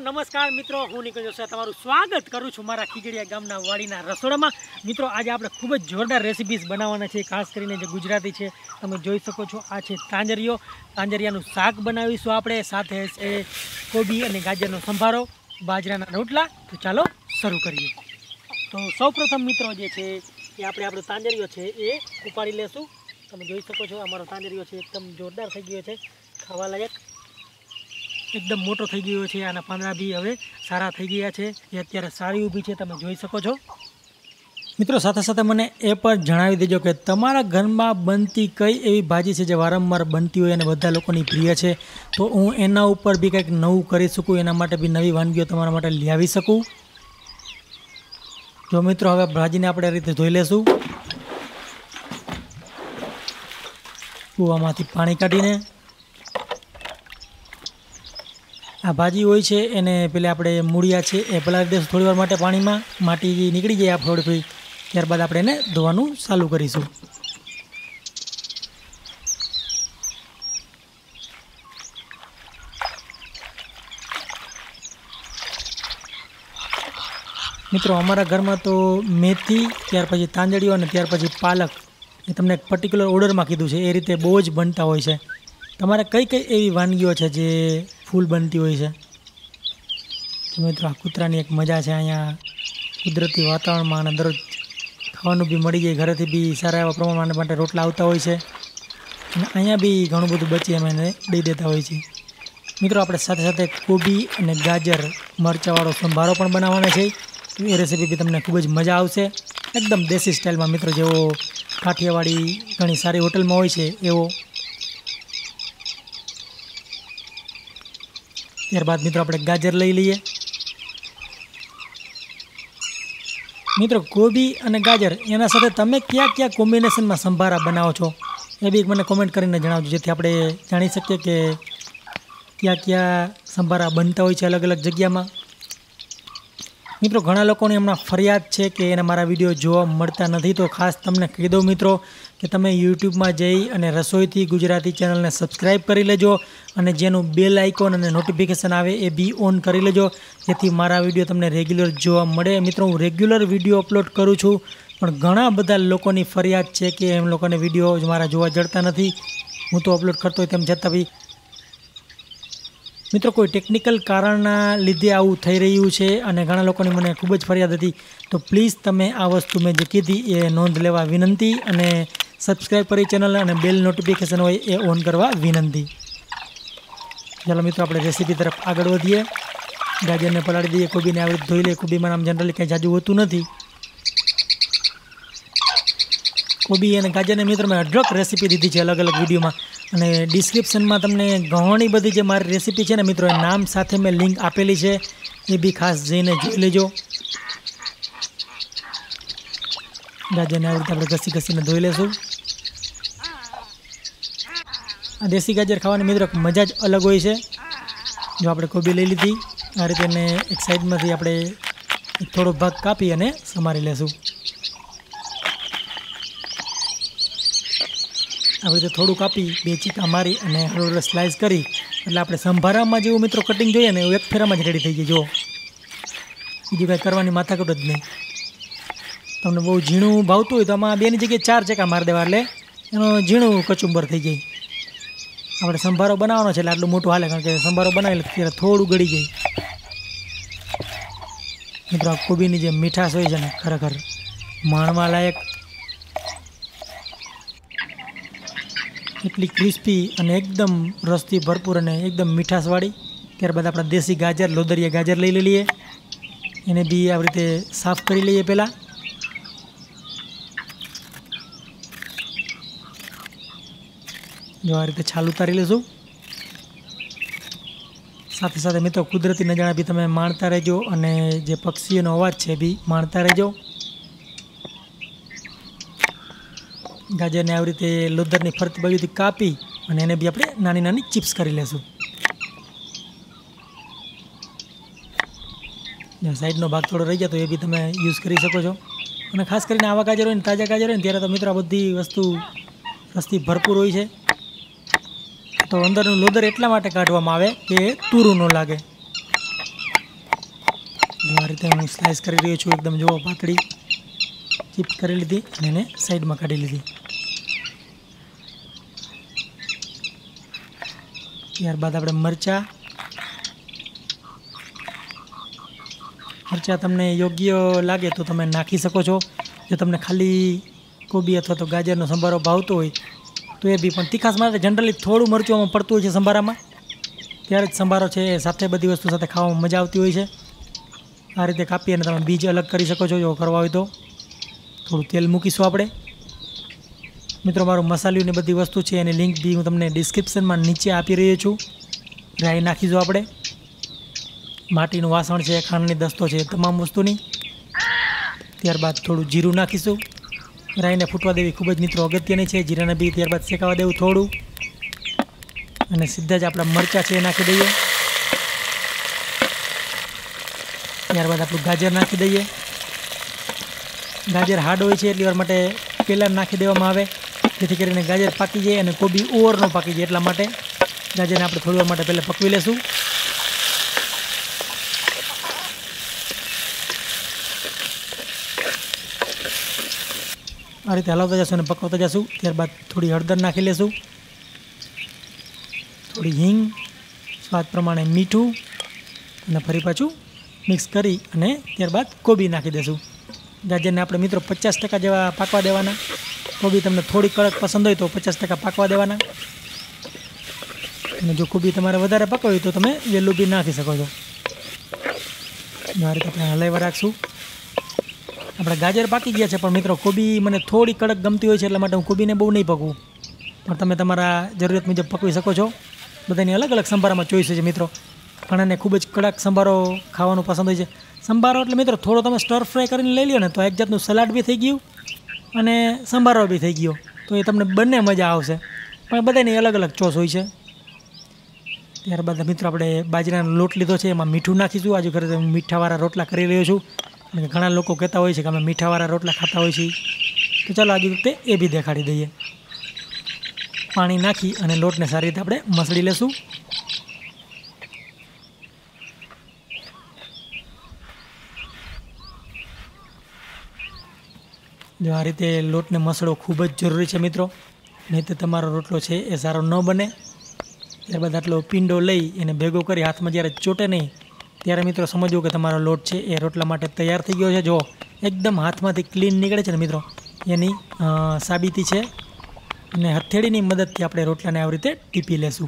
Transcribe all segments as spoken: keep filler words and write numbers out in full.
नमस्कार मित्रों, हूँ निकल जोशी तमारुं स्वागत करूँ छूं मारा खीजड़िया गामना वाड़ीना रसोड़ा। मित्रों आज आपणे खूब ज जोरदार रेसिपीज बनाववाना छे, खास करीने जे गुजराती छे तमे जोई शको छो। आ छे तांजरियो, तांजरियानुं शाक बनावीशुं आपणे, साथे छे कोबी अने गाजरनो संभारो, बाજરાના રોટલા। तो चालो शरू करीए। तो सौप्रथम मित्रों जे छे ए आपणे आपणो तांजरियो छे ए उपाड़ी लेशुं। तमे जोई शको छो अमारो तांजरियो छे एकदम जोरदार थई गयो छे, खावा लायक एकदम मोटो थई गयो छे। आना પાંદડા बी हवे सारा थई गया छे। ए अत्यारे सारी ऊभी छे, तमे जोई शको छो। मित्रों साथे साथे मने ए पण जणावी देजो के तमारा घरमां बनती कई एवी भाजी छे जे वारंवार बनती होय अने बधा लोकोनी प्रिय छे, तो हूँ एना उपर बी कंईक नवुं करी शकूँ, एना माटे बी नवी वानगीओ तमारा माटे लई आवी शकूँ। जो मित्रों हवे भाजीने आपणे आ रीते धोई लेशुं। कूवामांथी पाणी काढीने आ भाजी होय छे एने पेले आपणे मूळिया छे ए पलाળી देशुं थोड़ी वार माटे पाणीमां। माटी નીકળી જાય आप थोड़ी थोड़ी, ત્યારબાદ આપણે એને ધોવાનું ચાલુ કરીશું। मित्रों अमारा घरमां तो मेथी, त्यार पछी तांजळियो अने त्यार पछी पालक ए तमने एक पर्टिक्युलर ऑर्डरमां कीधुं छे, ए रीते बहु ज बनता होय छे। तमारे कई कई एवी वानगीओ छे जे फूल बनती होय छे। तो मित्रों आ कूतरानी एक मजा है, अँ कुदरती वातावरण में दररोज खावानुं बी मळी जाय, घरेथी बी सारा एवा प्रमाण माटे रोटला आवता होय छे अने अहींया बी घणुं बधुं बची अमे एने दई देता होय छीए। मित्रों आपणे साथे साथे कोबी अने गाजर मरचावाळो संभारो पण बनाववानो छे। तो ए रेसिपी बी तमने खूब ज मजा आवशे, एकदम देसी स्टाइल में मित्रों, जेवो काठियावाड़ी घणी सारी होटल में होय छे एवो। त्यारबाद मित्रों आपणे गाजर लई लईए। मित्रों कोबी अने गाजर एना साथे तमे क्या क्या कॉम्बिनेशन में संभारा बनावो छो ए बी मने कॉमेंट करीने जणावजो, जेथी आपणे जाणी सकीए के क्या क्या संभारा बनता होय छे अलग अलग जग्यामां। मित्रों घणा लोकोनी हमणां फरियाद छे के एना मारा विडियो जोवा मळता नथी, तो खास तमने कही दઉં मित्रों कि तमे यूट्यूब में जई अने रसोईथी गुजराती चेनल ने सब्सक्राइब करी लेजो अने जेनुं बेल आइकॉन अने नोटिफिकेशन आवे ए बी ऑन करी लेजो, जेथी मारा विडियो तमने रेग्युलर जोवा मळे। मित्रों हूँ रेग्युलर विडियो अपलोड करूँ छूं, पण घणा बधा लोकोनी फरियाद छे कि एम लोकोने विडियो मारा जोवा जळता नथी। हूँ तो अपलोड करतो होय तेम छतां बी मित्रों कोई टेक्निकल कारणना लीधे आवुं थई रह्युं छे अने घणा लोकोनी मने खूब ज फरियाद हती। तो प्लीज तमे आ वस्तु मैं जे कीधी ए नोंध लेवा विनंती अने सब्सक्राइब करी चेनल अने बेल नोटिफिकेशन होय ए ऑन करवा विनंती। चलो मित्रों आपणे रेसिपी तरफ आगळ वधीए। गाजरने पलाળી दीए, कोबीने आ रीते धोई लईए। कोबीमां आम जनरली कंई जाजू होतुं नथी। कोबी अने गाजरने मित्रों मैं अढळक रेसिपी दीधी छे अलग अलग विडियोमां, अने डिस्क्रिप्शन में तमने घणी बधी जे मारी रेसिपी है ने मित्रों नाम साथे मैं लिंक आपेली है, ये भी खास जईने जोई लेजो। गाजरने आ रीते आपणे घसी घसीने धोई लेशुं। आ देसी गाजर खावानी मित्रों मजा ज अलग होय छे। जो आपणे कोबी लई लीधी, आ रीते एने एक साइडमांथी आपणे थोड़ो भाग कापी अने समारी लेशुं। आ रीते थोड़ું कापी बे चीका मारी अने हळवे स्लाइस करी એટલે આપણે સંભારામાં જેવું મિત્રો કટિંગ જોઈએ ને એવું એક ફેરામાં જ રેડી થઈ જાય। જો બીજું કાંઈ કરવાની માથાકૂટ જ નહીં। તમને બહુ ઝીણું ભાવતું હોય તો આમાં બેની જગ્યાએ ચાર ચેકા મારી દેવા એટલે એનો ઝીણું કચુંબર થઈ જાય। આપણે સંભારો બનાવવાનો છે એટલે આટલું મોટું હાલે, કારણ કે સંભારો બનાવેલો ત્યારે થોડું ગળી જાય। મિત્રો આ કોબીની જે મીઠાશ હોય છે ને ખરેખર માણવા લાયક, એટલી ક્રિસ્પી અને એકદમ રસથી ભરપૂર અને એકદમ મીઠાશવાળી। ત્યારબાદ આપણા દેશી ગાજર, લોદરિયા ગાજર લઈ લઈએ, એને બી આ રીતે સાફ કરી લઈએ પહેલાં। જો આ રીતે છાલ ઉતારી લેશું। સાથે સાથે મિત્રો કુદરતી નજારા બી તમે માણતા રહેજો અને જે પક્ષીઓનો અવાજ છે એ બી માણતા રહેજો। गाजर ने आ रीते लोदर फरती बाजू कापी और एने भी अपने नानी नानी चिप्स कर लेशू। साइड नो भाग थोड़ो रही जाए तो ये भी तमे यूज कर सको छो। और खास कर आवा गाजर हो ताजा गाजर हो त्यारे तो मित्र आ बधी वस्तु रसती भरपूर होय छे। तो अंदरનું લોદર એટલા માટે કાઢવામાં આવે કે તૂરું ન લાગે। આ રીતે હું સ્લાઇસ કરી રહ્યો છું, એકદમ જુઓ પાતળી ચિપ્સ કરી લીધી અને એને સાઈડમાં કાઢી લીધી. ત્યારબાદ આપણે મરચાં મરચાં તમને યોગ્ય લાગે તો તમે નાખી શકો છો. જો તમને ખાલી કોબી અથવા તો ગાજરનો સંભારો ભાવતો હોય તો એ બી, પણ તીખાસ માટે જનરલી થોડું મરચું આમાં પડતું હોય છે સંભારામાં, ત્યારે જ સંભારો છે એ સાથે બધી વસ્તુ સાથે ખાવામાં મજા આવતી હોય છે. આ રીતે કાપી અને તમે બીજ અલગ કરી શકો છો જો કરવા હોય તો. થોડું તેલ મૂકીશું આપણે. મિત્રો મારું મસાલીઓની બધી વસ્તુ છે એની લિંક બી હું તમને ડિસ્ક્રિપ્શનમાં નીચે આપી રહ્યો છું. રાઈ નાખીશું આપણે, માટીનું વાસણ છે, ખાંડની દસ્તો છે, તમામ વસ્તુની. ત્યારબાદ થોડું જીરું નાખીશું. રાઈને ફૂટવા દેવી ખૂબ જ મિત્રો અગત્યની છે. જીરાને બી ત્યારબાદ શેકાવા દેવું થોડું, અને સીધા જ આપણા મરચાં છે એ નાખી દઈએ. ત્યારબાદ આપણું ગાજર નાખી દઈએ. ગાજર હાર્ડ હોય છે એટલી વાર માટે પહેલાં નાખી દેવામાં આવે, જેથી કરીને ગાજર પાકી જાય અને કોબી ઓવર ન પાકી જાય. એટલા માટે ગાજરને આપણે થોડી વાર માટે પહેલાં પકવી લેશું. આ રીતે હલાવતા જશું અને પકવતા જશું. ત્યારબાદ થોડી હળદર નાખી લેશું, થોડી હિંગ, સ્વાદ પ્રમાણે મીઠું, અને ફરી પાછું મિક્સ કરી અને ત્યારબાદ કોબી નાખી દઈશું. ગાજરને આપણે મિત્રો પચાસ ટકા જેવા પાકવા દેવાના. કોબી તમને થોડી કડક પસંદ હોય તો પચાસ ટકા પાકવા દેવાના, અને જો કોબી તમારે વધારે પકવી હોય તો તમે વેલું બી નાખી શકો છો. આ રીતે આપણે હલાવ્યા રાખશું. આપણા ગાજર પાકી ગયા છે, પણ મિત્રો કોબી મને થોડી કડક ગમતી હોય છે એટલા માટે હું કોબીને બહુ નહીં પકવું, પણ તમે તમારા જરૂરિયાત મુજબ પકવી શકો છો. બધાની અલગ અલગ સંભારામાં ચોઈસ છે મિત્રો. ઘણાને ખૂબ જ કડક સંભારો ખાવાનું પસંદ હોય છે. સંભારો એટલે મિત્રો થોડો તમે સ્ટર ફ્રાય કરીને લઈ લો ને તો એક જાતનું સલાડ બી થઈ ગયું અને સંભારો બી થઈ ગયો, તો એ તમને બંને મજા આવશે. પણ બધાની અલગ અલગ ચોસ હોય છે. ત્યારબાદ મિત્રો આપણે બાજરાનો લોટ લીધો છે, એમાં મીઠું નાખીશું. આજે ઘરે હું મીઠાવાળા રોટલા કરી રહ્યો છું, અને ઘણા લોકો કહેતા હોય છે કે અમે મીઠાવાળા રોટલા ખાતા હોય છીએ, તો ચાલો આજે વખતે એ બી દેખાડી દઈએ. પાણી નાખી અને લોટને સારી રીતે આપણે મસળી લેશું. જો આ રીતે લોટને મસળવો ખૂબ જ જરૂરી છે મિત્રો, નહીં તો તમારો રોટલો છે એ સારો ન બને. ત્યારબાદ આટલો પીંડો લઈ એને ભેગો કરી હાથમાં જ્યારે ચોટે નહીં ત્યારે મિત્રો સમજવું કે તમારો લોટ છે એ રોટલા માટે તૈયાર થઈ ગયો છે. જો એકદમ હાથમાંથી ક્લીન નીકળે છે ને મિત્રો, એની સાબિતી છે. અને હથેળીની મદદથી આપણે રોટલાને આવી રીતે ટીપી લેશું.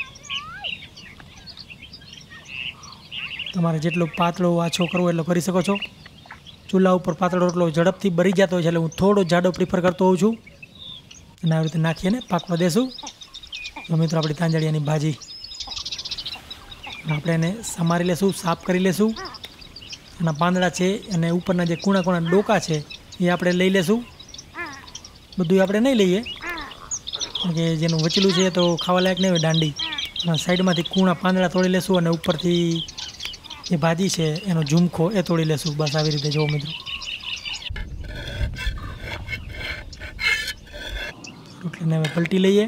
તમારે જેટલો પાતળો આછો કરવો એટલો કરી શકો છો. ચૂલા ઉપર પાતળો રોટલો ઝડપથી બળી જતો હોય છે એટલે હું થોડો જાડો પ્રિફર કરતો હોઉં છું. અને આવી રીતે નાખીને પાકવા દેશું. તો મિત્રો આપણી તાંજળિયાની ભાજી આપણે એને સમારી લેશું, સાફ કરી લેશું. એના પાંદડા છે અને ઉપરના જે કૂણા કૂણા ડોકા છે એ આપણે લઈ લેશું. બધું આપણે નહીં લઈએ, કારણ કે જેનું વચલું છે તો ખાવા લાયક નહીં હોય દાંડી. સાઈડમાંથી કૂણા પાંદડા તોડી લેશું અને ઉપરથી જે ભાજી છે એનો ઝુમખો એ તોડી લેશું. બસ આવી રીતે જુઓ મિત્રો. રોટલીને હવે પલટી લઈએ.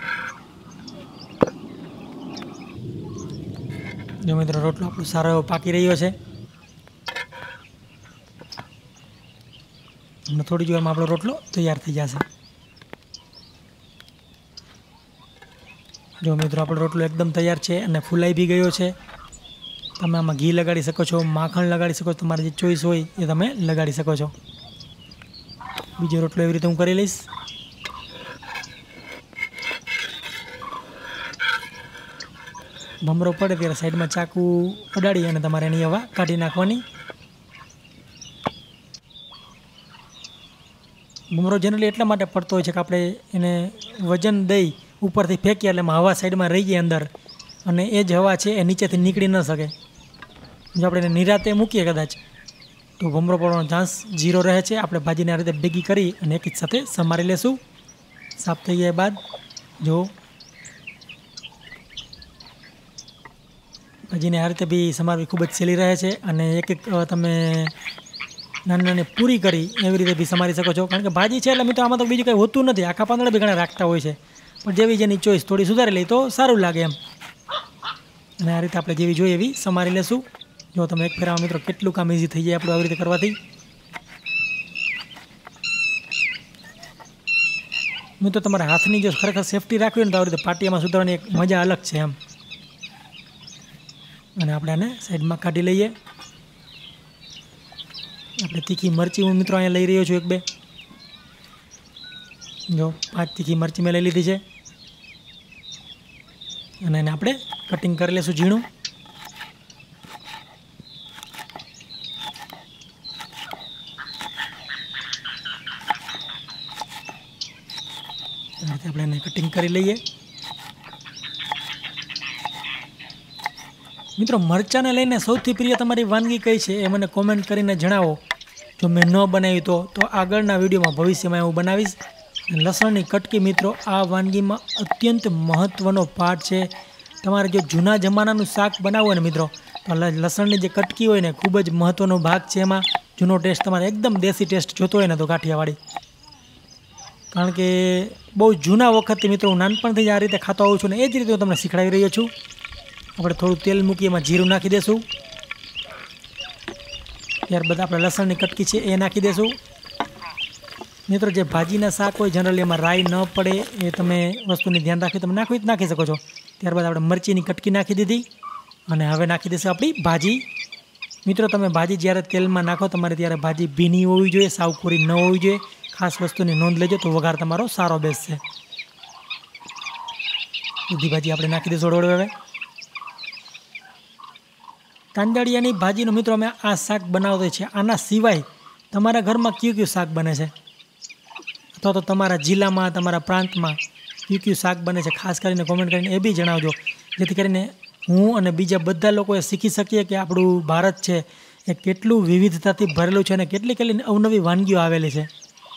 જો મિત્રો રોટલો આપણો સારો એવો પાકી રહ્યો છે. અને થોડી જ વારમાં આપણો રોટલો તૈયાર થઈ જશે. જો મિત્રો આપણો રોટલો એકદમ તૈયાર છે અને ફૂલાઈ બી ગયો છે. તમે આમાં ઘી લગાડી શકો છો, માખણ લગાડી શકો છો, તમારી જે ચોઈસ હોય એ તમે લગાડી શકો છો. બીજો રોટલો એવી રીતે હું કરી લઈશ. ભમરો પડે ત્યારે સાઈડમાં ચાકુ અડાડી અને તમારે એની હવા કાઢી નાખવાની. ભમરો જનરલી એટલા માટે પડતો હોય છે કે આપણે એને વજન દઈ ઉપરથી ફેંકીએ એટલે એમાં હવા સાઈડમાં રહી જાય અંદર, અને એ જ હવા છે એ નીચેથી નીકળી ન શકે. જો આપણે એને નિરાતે મૂકીએ કદાચ તો ભમરો પડવાનો ચાન્સ ઝીરો રહે છે. આપણે ભાજીને આ રીતે ભેગી કરી અને એક જ સાથે સમારી લેશું. સાફ થઈ ગયા બાદ જો ભાજીને આ રીતે બી સમારવી ખૂબ જ સહેલી રહે છે. અને એક એક તમે નાની નાની પૂરી કરી એવી રીતે બી સમારી શકો છો, કારણ કે ભાજી છે એટલે મિત્રો આમાં તો બીજું કંઈ હોતું નથી. આખા પાંદડા બી ઘણા રાખતા હોય છે, પણ જેવી જેની ચોઈસ થોડી સુધારી લઈ તો સારું લાગે એમ. અને આ રીતે આપણે જેવી જોઈએ એવી સમારી લેશું. જો તમે એક ફેરામાં મિત્રો કેટલું કામ ઇઝી થઈ જાય આપણું આવી રીતે કરવાથી। મિત્રો તમારા હાથની જો ખરેખર સેફટી રાખવી હોય ને તો આવી રીતે પાટિયામાં સુધારવાની એક મજા અલગ છે એમ। અને આપણે આને સાઈડમાં કાઢી લઈએ। આપણે તીખી મરચી હું મિત્રો અહીંયા લઈ રહ્યો છું એક બે, જો પાંચ તીખી મરચી મેં લઈ લીધી છે અને એને આપણે કટિંગ કરી લઈશું ઝીણું। આપણે એને કટિંગ કરી લઈએ। મિત્રો મરચાંને લઈને સૌથી પ્રિય તમારી વાનગી કઈ છે એ મને કોમેન્ટ કરીને જણાવો। જો મેં ન બનાવી તો તો આગળના વિડીયોમાં ભવિષ્યમાં હું બનાવીશ। લસણની કટકી મિત્રો આ વાનગીમાં અત્યંત મહત્ત્વનો પાર્ટ છે। તમારે જો જૂના જમાનાનું શાક બનાવવું હોય ને મિત્રો તો લસણની જે કટકી હોય ને ખૂબ જ મહત્ત્વનો ભાગ છે એમાં। જૂનો ટેસ્ટ તમારે એકદમ દેશી ટેસ્ટ જોતો હોય ને તો કાઠિયાવાડી, કારણ કે બહુ જૂના વખતથી મિત્રો હું નાનપણથી જ આ રીતે ખાતો આવું છું ને એ જ રીતે હું તમને શીખવાડી રહ્યો છું। આપણે થોડું તેલ મૂકી એમાં જીરું નાખી દઈશું, ત્યારબાદ આપણે લસણની કટકી છે એ નાખી દઈશું। મિત્રો જે ભાજીના શાક હોય જનરલી એમાં રાઈ ન પડે એ તમે વસ્તુની ધ્યાન રાખી તમે નાખવી જ નાખી શકો છો। ત્યારબાદ આપણે મરચીની કટકી નાખી દીધી અને હવે નાખી દઈશું આપણી ભાજી। મિત્રો તમે ભાજી જ્યારે તેલમાં નાખો તમારે ત્યારે ભાજી ભીની હોવી જોઈએ, સાવ પૂરી ન હોવી જોઈએ। ખાસ વસ્તુની નોંધ લેજો તો વઘાર તમારો સારો બેસશે। બધી ભાજી આપણે નાખી દઈશું હળવે હવે। તાંદળિયાની ભાજીનું મિત્રો અમે આ શાક બનાવતા છે। આના સિવાય તમારા ઘરમાં કયું કયું શાક બને છે અથવા તો તમારા જિલ્લામાં તમારા પ્રાંતમાં કયું કયું શાક બને છે ખાસ કરીને કોમેન્ટ કરીને એ બી જણાવજો, જેથી કરીને હું અને બીજા બધા લોકોએ શીખી શકીએ કે આપણું ભારત છે એ કેટલું વિવિધતાથી ભરેલું છે અને કેટલી કેટલી અવનવી વાનગીઓ આવેલી છે।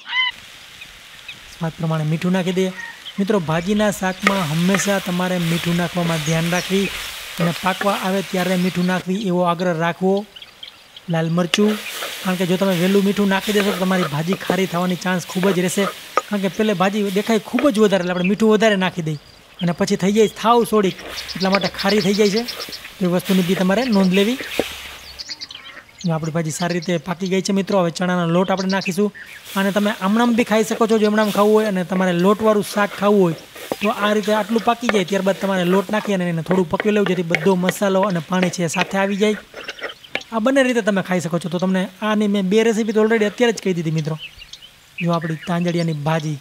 સ્વાદ પ્રમાણે મીઠું નાખી દઈએ। મિત્રો ભાજીના શાકમાં હંમેશા તમારે મીઠું નાખવામાં ધ્યાન રાખવી અને પાકવા આવે ત્યારે મીઠું નાખવી એવો આગ્રહ રાખવો। લાલ મરચું, કારણ કે જો તમે વહેલું મીઠું નાખી દેશો તો તમારી ભાજી ખારી થવાની ચાન્સ ખૂબ જ રહેશે, કારણ કે પહેલે ભાજી દેખાય ખૂબ જ વધારે એટલે આપણે મીઠું વધારે નાખી દઈએ અને પછી થઈ જાય થાવ સોડીક, એટલા માટે ખારી થઈ જાય છે। એ વસ્તુની બી તમારે નોંધ લેવી। આપણી ભાજી સારી રીતે પાકી ગઈ છે મિત્રો। હવે ચણાનો લોટ આપણે નાખીશું અને તમે આમણામ બી ખાઈ શકો છો જો એમણામ ખાવું હોય, અને તમારે લોટવાળું શાક ખાવું હોય તો આ રીતે આટલું પાકી જાય ત્યારબાદ તમારે લોટ નાખી અને એને થોડું પકવી લેવું જેથી બધો મસાલો અને પાણી છે એ સાથે આવી જાય। આ બંને રીતે તમે ખાઈ શકો છો। તો તમને આની મેં બે રેસીપી તો ઓલરેડી અત્યારે જ કહી દીધી મિત્રો। જો આપણી તાંજળિયાની ભાજી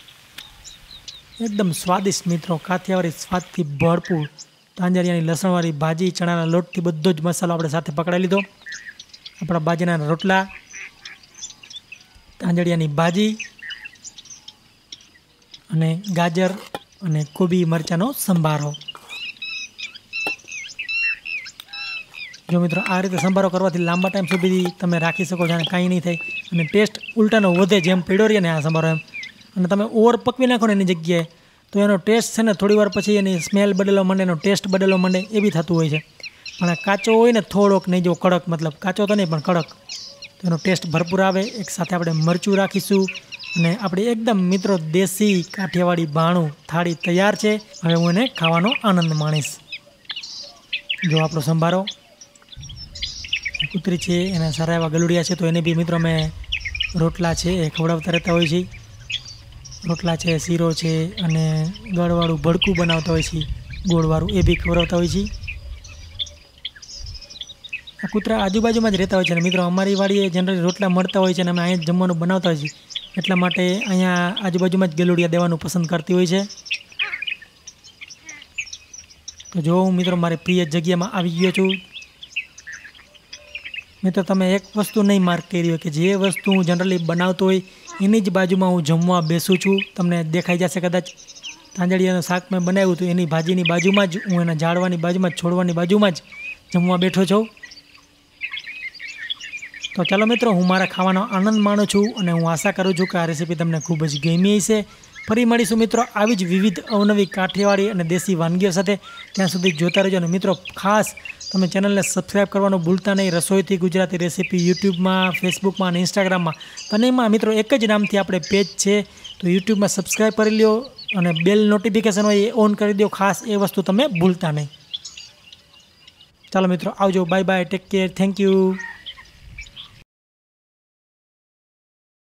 એકદમ સ્વાદિષ્ટ મિત્રો, કાઠિયાવાડી સ્વાદથી ભરપૂર તાંજળિયાની લસણવાળી ભાજી, ચણાના લોટથી બધો જ મસાલો આપણે સાથે પકડાઈ લીધો। આપણા બાજરાના રોટલા, તાંજળિયાની ભાજી અને ગાજર અને કોબી મરચાંનો સંભારો। જો મિત્રો આ રીતે સંભારો કરવાથી લાંબા ટાઈમ સુધી તમે રાખી શકો છો અને કાંઈ નહીં થાય અને ટેસ્ટ ઉલટાનો વધે, જેમ પડ્યો રહે ને આ સંભારો એમ। અને તમે ઓવર પકવી નાખો ને એની જગ્યાએ તો એનો ટેસ્ટ છે ને થોડી વાર પછી એની સ્મેલ બદલવા માંડે, એનો ટેસ્ટ બદલવા માંડે, એ બી થતું હોય છે। પણ આ કાચો હોય ને થોડોક નહીં જો કડક, મતલબ કાચો તો નહીં પણ કડક, તો એનો ટેસ્ટ ભરપૂર આવે। એક સાથે આપણે મરચું રાખીશું અને આપણી એકદમ મિત્રો દેશી કાઠિયાવાડી બાણું થાળી તૈયાર છે। હવે હું એને ખાવાનો આનંદ માણીશ। જો આપણો સંભારો કૂતરી છે એના સારા એવા ગલુડિયા છે તો એને બી મિત્રો અમે રોટલા છે એ ખવડાવતા રહેતા હોય છે। રોટલા છે, શીરો છે અને ગળવાળું ભડકું બનાવતા હોય છે, ગોળવાળું એ બી ખવડાવતા હોય છે। આ કૂતરા આજુબાજુમાં જ રહેતા હોય છે અને મિત્રો અમારી વાડીએ જનરલી રોટલા મળતા હોય છે અને અમે અહીંયા જ જમવાનું બનાવતા હોય છીએ, એટલા માટે અહીંયા આજુબાજુમાં જ ગલુડિયા દેવાનું પસંદ કરતી હોય છે। તો જો હું મિત્રો મારી પ્રિય જગ્યામાં આવી ગયો છું। મિત્રો તમે એક વસ્તુ નહીં માર્ક કરી હોય કે જે વસ્તુ હું જનરલી બનાવતો હોય એની જ બાજુમાં હું જમવા બેસું છું। તમને દેખાઈ જશે કદાચ તાંજળિયાનું શાક મેં બનાવ્યું હતું એની ભાજીની બાજુમાં જ હું એના ઝાડવાની બાજુમાં જ છોડવાની બાજુમાં જ જમવા બેઠો છું। તો ચાલો મિત્રો હું મારા ખાવાનો આનંદ માણું છું અને હું આશા કરું છું કે આ રેસીપી તમને ખૂબ જ ગમી હશે। ફરી મળીશું મિત્રો આવી જ વિવિધ અવનવી કાઠિયાવાડી અને દેશી વાનગીઓ સાથે। ત્યાં સુધી જોતા રહેજો અને મિત્રો ખાસ તમે ચેનલને સબસ્ક્રાઈબ કરવાનું ભૂલતા નહીં। રસોઈથી ગુજરાતી રેસીપી યુટ્યુબમાં, ફેસબુકમાં અને ઇન્સ્ટાગ્રામમાં બંનેમાં મિત્રો એક જ નામથી આપણે પેજ છે, તો યુટ્યુબમાં સબસ્ક્રાઈબ કરી લો અને બેલ નોટિફિકેશન હોય એ ઓન કરી દો ખાસ, એ વસ્તુ તમે ભૂલતા નહીં। ચાલો મિત્રો આવજો, bye bye, take care, thank you.